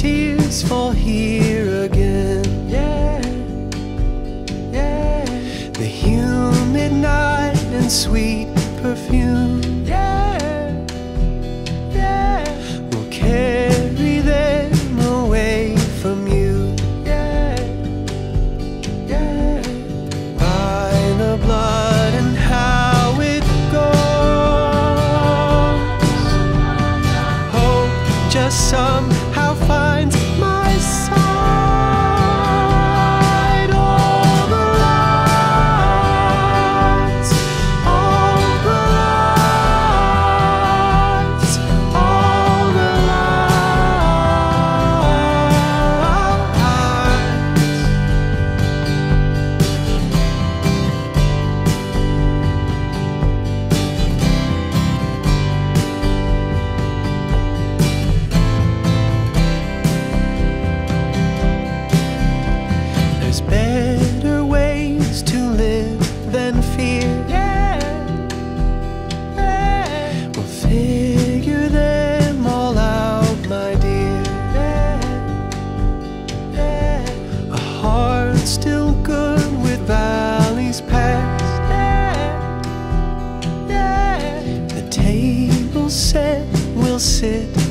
tears fall here again. Yeah, yeah. The humid night and sweet perfume. Yeah, yeah. Will carry them away from you. Yeah, yeah. By the blood and how it goes, hope just somehow finds my side. All the lights, all the lights, all the There's better ways to live than fear. Yeah, yeah. We'll figure them all out, my dear. Yeah, yeah. A heart still good with valleys past. Yeah, yeah. The table set, we'll sit